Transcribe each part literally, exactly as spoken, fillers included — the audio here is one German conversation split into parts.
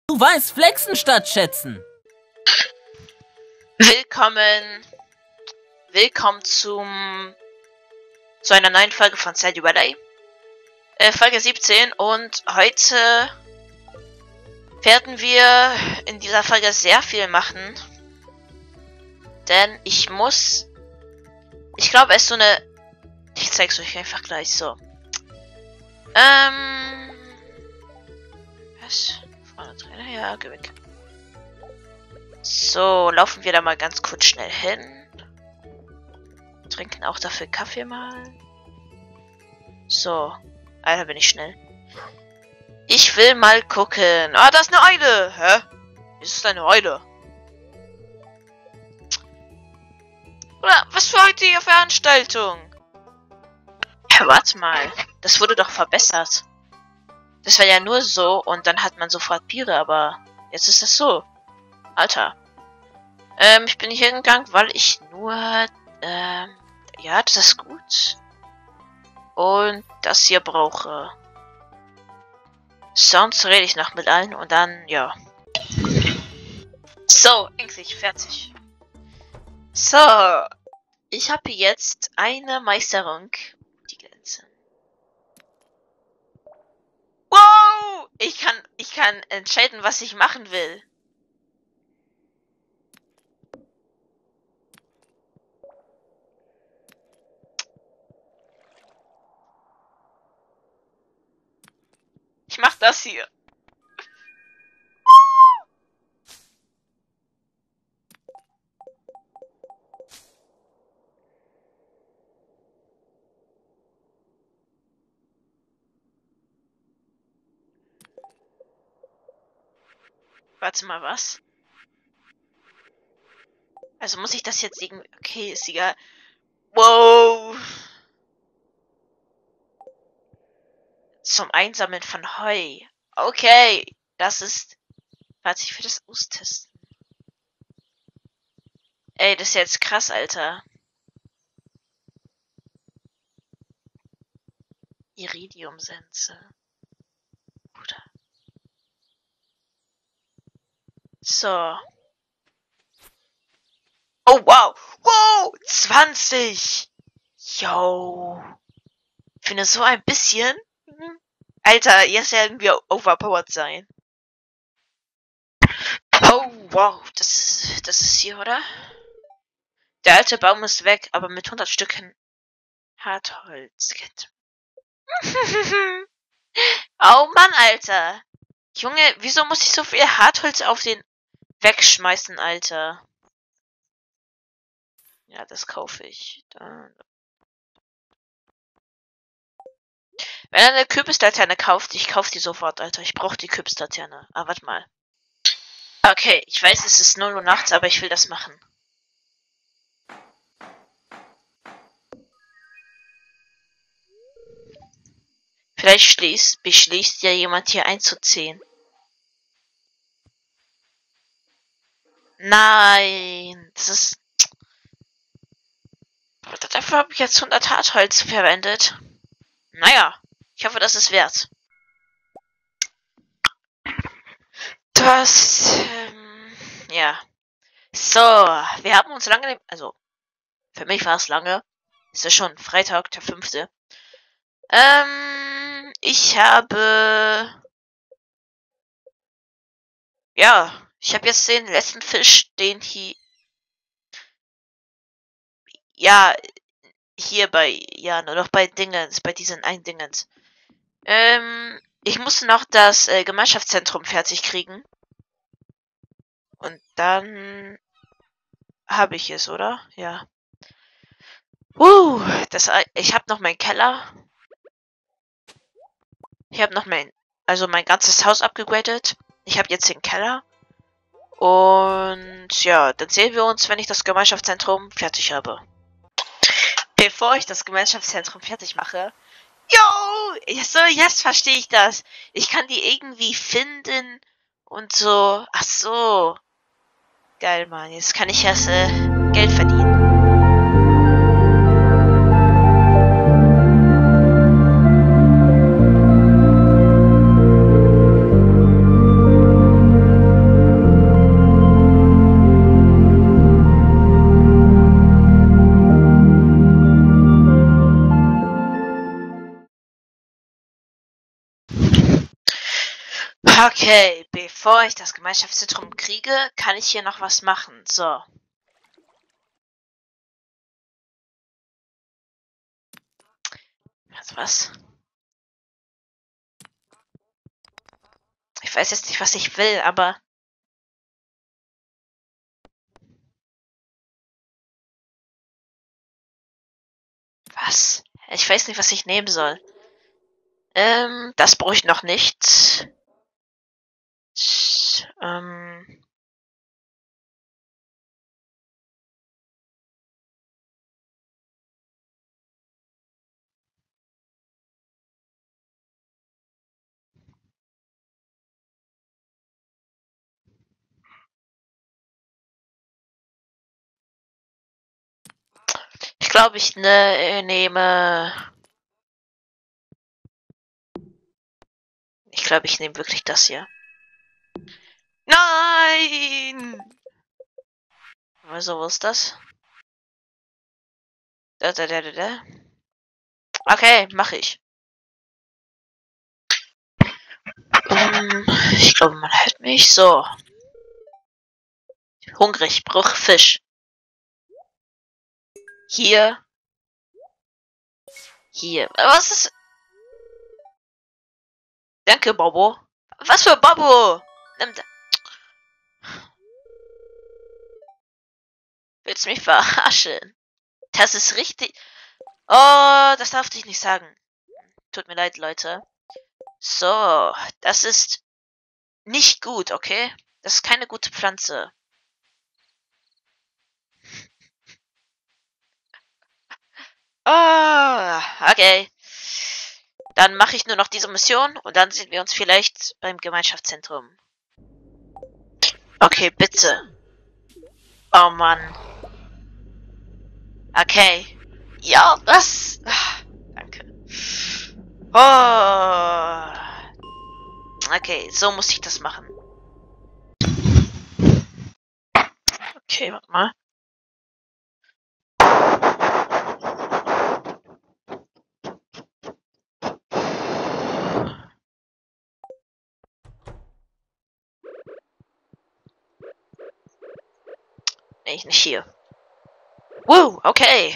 Du weißt flexen statt schätzen. Willkommen. Willkommen zum zu einer neuen Folge von Stardew Valley. Äh, Folge siebzehn, und heute werden wir in dieser Folge sehr viel machen. Denn ich muss... Ich glaube, es ist so eine... Ich zeig's euch einfach gleich so. Ähm... Was? Vorne drin? Ja, geh weg. So, laufen wir da mal ganz kurz schnell hin. Trinken auch dafür Kaffee mal. So. Alter, bin ich schnell. Ich will mal gucken. Ah, da ist eine Eule. Hä? Ist es eine Eule? Oder was für heute hier Veranstaltung? Ja, warte mal. Das wurde doch verbessert. Das war ja nur so und dann hat man sofort Biere, aber jetzt ist das so. Alter. Ähm, ich bin hier gegangen, weil ich nur, ähm, ja, das ist gut. Und das hier brauche. Sonst rede ich noch mit allen und dann, ja. So, endlich fertig. So. Ich habe jetzt eine Meisterung. Die Grenze. Wow! Ich kann, ich kann entscheiden, was ich machen will. Ich mach das hier. Warte mal, was? Also muss ich das jetzt irgendwie... Okay, ist egal. Wow! Zum Einsammeln von Heu. Okay, das ist... Warte, ich will das austesten. Ey, das ist jetzt krass, Alter. Iridiumsense. Bruder. So. Oh, wow. Wow, zwanzig. Yo. Ich finde so ein bisschen... Alter, jetzt werden wir overpowered sein. Oh, wow. Das ist, das ist hier, oder? Der alte Baum ist weg, aber mit hundert Stücken Hartholz. Oh Mann, Alter. Junge, wieso muss ich so viel Hartholz auf den wegschmeißen, Alter? Ja, das kaufe ich. Da. Wenn er eine Kürbislaterne kauft, ich kaufe die sofort, Alter. Ich brauche die Kürbislaterne. Ah, warte mal. Okay, ich weiß, es ist null Uhr nachts, aber ich will das machen. Vielleicht schließt, beschließt ja jemand hier einzuziehen. Nein, das ist... Dafür habe ich jetzt hundert Hartholz verwendet. Naja, ich hoffe, das ist wert. Das, ähm, ja. So, wir haben uns lange... Also, für mich war es lange. Ist ja schon Freitag, der fünfte. Ähm, ich habe... Ja, ich habe jetzt den letzten Fisch, den hier... Ja, hier bei... Ja, nur noch bei Dingens, bei diesen einen Dingens. Ähm, ich musste noch das äh, Gemeinschaftszentrum fertig kriegen. Und dann... Habe ich es, oder? Ja. Uh, das... Ich habe noch meinen Keller. Ich habe noch mein... Also mein ganzes Haus abgegradet. Ich habe jetzt den Keller. Und ja, dann sehen wir uns, wenn ich das Gemeinschaftszentrum fertig habe. Bevor ich das Gemeinschaftszentrum fertig mache. Yo! So, jetzt verstehe ich das. Ich kann die irgendwie finden und so. Ach so. Geil, Mann. Jetzt kann ich erst äh, Geld verdienen. Okay, bevor ich das Gemeinschaftszentrum kriege, kann ich hier noch was machen. So. Also was? Ich weiß jetzt nicht, was ich will, aber... Was? Ich weiß nicht, was ich nehmen soll. Ähm, das brauche ich noch nicht. Ähm... Ich glaube, ich ne, nehme... Ich glaube, ich nehme wirklich das hier. Nein! Also, wo ist das? Da, da, da, da, da. Okay, mache ich. Um, ich glaube, man hört mich. So. Hungrig, brauch Fisch. Hier. Hier. Was ist... Danke, Bobo. Was für Bobo? Nimm da... Willst du mich verarschen? Das ist richtig... Oh, das darf ich nicht sagen. Tut mir leid, Leute. So, das ist nicht gut, okay? Das ist keine gute Pflanze. Ah, okay. Dann mache ich nur noch diese Mission und dann sehen wir uns vielleicht beim Gemeinschaftszentrum. Okay, bitte. Oh Mann. Okay. Ja, das... Ah, danke. Oh. Okay, so muss ich das machen. Okay, warte mal. Nee, nicht hier. Woo, okay.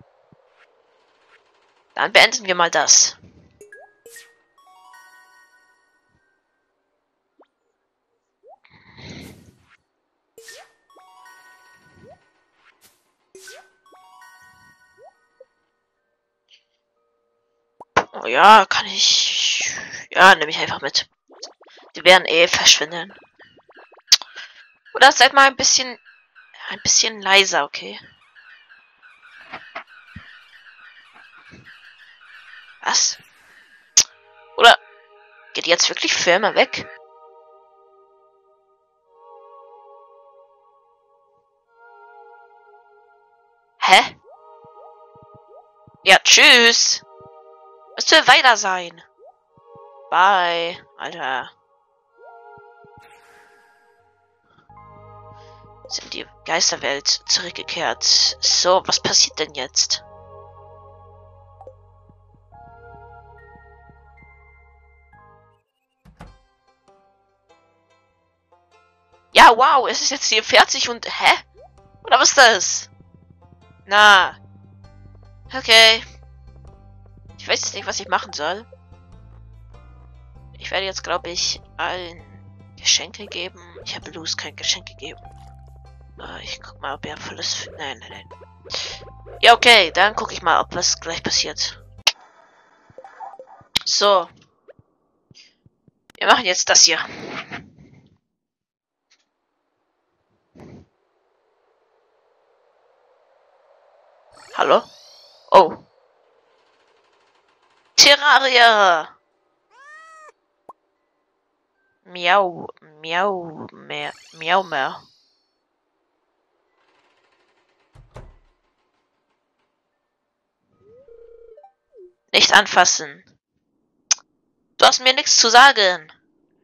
Dann beenden wir mal das. Oh ja, kann ich... Ja, nehme ich einfach mit. Die werden eh verschwinden. Oder seid mal ein bisschen... Ein bisschen leiser, okay? Was? Oder... Geht jetzt wirklich Firma weg? Hä? Ja, tschüss. Es soll weiter sein. Bye, Alter. Sind in die Geisterwelt zurückgekehrt. So, was passiert denn jetzt? Ja, wow, es ist jetzt hier fertig und... Hä? Oder was ist das? Na. Okay. Ich weiß jetzt nicht, was ich machen soll. Ich werde jetzt, glaube ich, allen Geschenke geben. Ich habe Luz kein Geschenk gegeben. Ich guck mal, ob er volles... Nein, nein, nein. Ja, okay, dann gucke ich mal, ob was gleich passiert. So. Wir machen jetzt das hier. Hallo? Oh. Terraria! Miau, miau, mehr, miau mehr. Nicht anfassen. Du hast mir nichts zu sagen.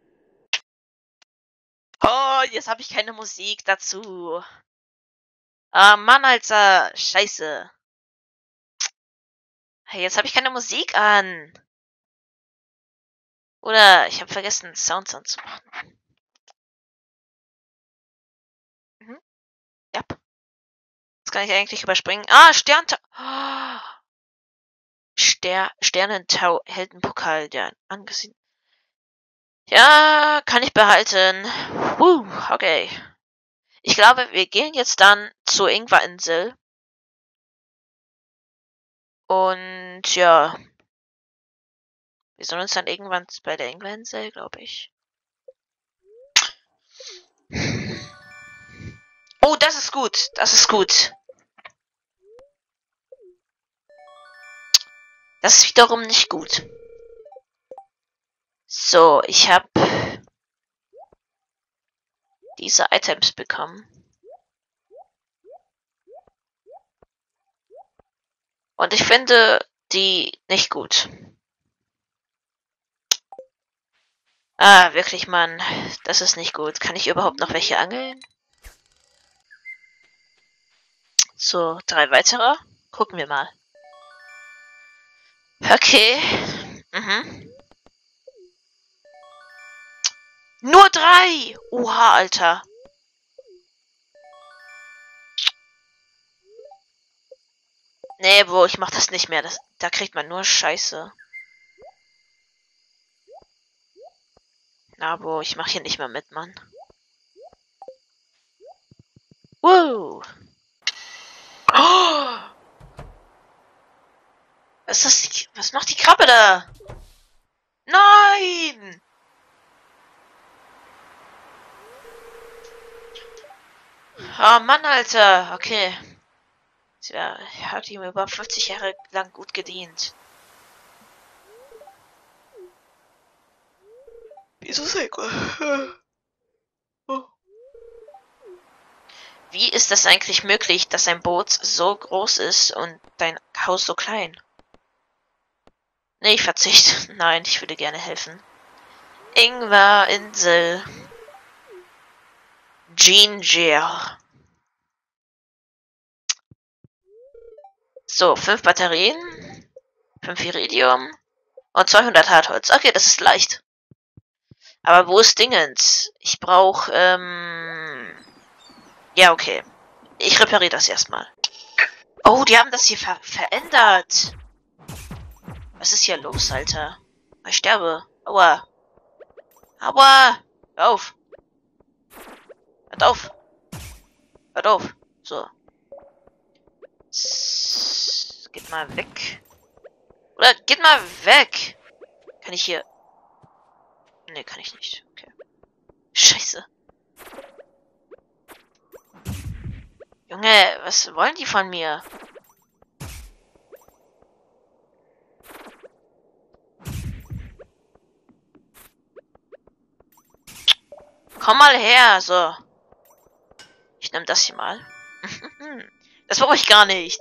Oh, jetzt habe ich keine Musik dazu. Ah, Mann, Alter. Scheiße. Hey, jetzt habe ich keine Musik an. Oder ich habe vergessen, Sounds anzumachen. Mhm. Ja. Das kann ich eigentlich überspringen. Ah, Sterntau. Oh. Ster Sternentau Heldenpokal, der angesehen. Ja, kann ich behalten. Uh, okay. Ich glaube, wir gehen jetzt dann zur Ingwerinsel. Und ja. Wir sollen uns dann irgendwann bei der Ingwerinsel, glaube ich. Oh, das ist gut. Das ist gut. Das ist wiederum nicht gut. So, ich habe diese Items bekommen. Und ich finde die nicht gut. Ah, wirklich, Mann. Das ist nicht gut. Kann ich überhaupt noch welche angeln? So, drei weitere. Gucken wir mal. Okay. Mhm. Nur drei! Oha, Alter. Nee, Bro, ich mach das nicht mehr. Das, da kriegt man nur Scheiße. Na, Bro, ich mach hier nicht mehr mit, Mann. Woo! Oh! Was ist das? Was macht die Krabbe da? Nein! Oh Mann, Alter. Okay. Ja, hat ihm über fünfzig Jahre lang gut gedient. Wieso sei oh. Wie ist das eigentlich möglich, dass ein Boot so groß ist und dein Haus so klein? Nee, ich verzichte. Nein, ich würde gerne helfen. Ingwerinsel. Ginger. So, fünf Batterien, fünf Iridium und zweihundert Hartholz. Okay, das ist leicht. Aber wo ist Dingens? Ich brauche, ähm... ja, okay. Ich repariere das erstmal. Oh, die haben das hier ver verändert. Was ist hier los, Alter? Ich sterbe. Aua. Aua. Hör auf. Hört auf. Hört auf. So. S geht mal weg. Oder geht mal weg. Kann ich hier... Nee, kann ich nicht. Okay. Scheiße. Junge, was wollen die von mir? Komm mal her, so. Ich nehme das hier mal. Das brauche ich gar nicht.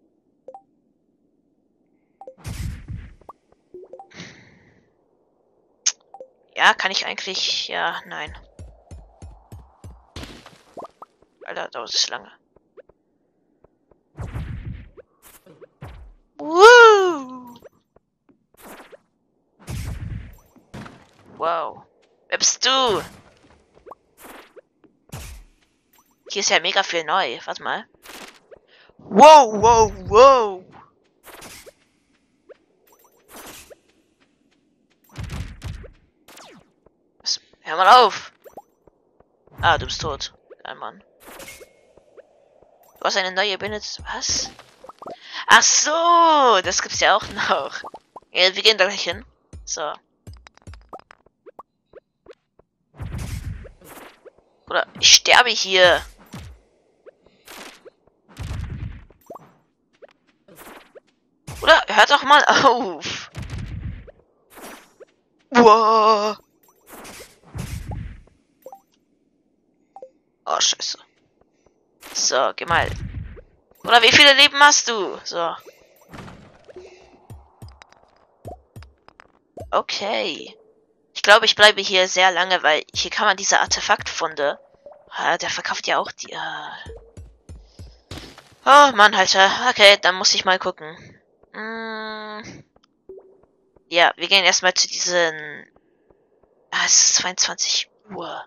Ja, kann ich eigentlich... Ja, nein. Alter, dauert es lange. Woo! Wow. Wer bist du? Hier ist ja mega viel neu. Warte mal. Wow, wow, wow. Was? Hör mal auf. Ah, du bist tot. Ein Mann. Du hast eine neue Benutz... Was? Ach so, das gibt's ja auch noch. Ja, wir gehen da gleich hin. So. Oder ich sterbe hier. Oder hört doch mal auf. Wow. Oh, scheiße. So, geh mal. Oder wie viele Leben hast du? So. Okay. Ich glaube, ich bleibe hier sehr lange, weil hier kann man diese Artefaktfunde. Ah, der verkauft ja auch die. Ah. Oh, Mann, Alter. Okay, dann muss ich mal gucken. Hm. Ja, wir gehen erstmal zu diesen Ah, es ist zweiundzwanzig Uhr.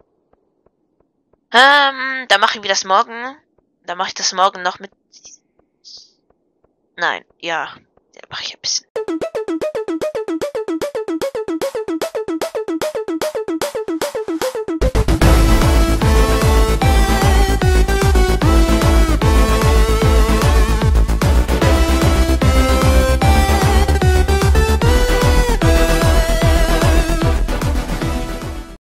Ähm, dann machen wir das morgen. Dann mache ich das morgen noch mit... Nein, ja. Da mache ich ein bisschen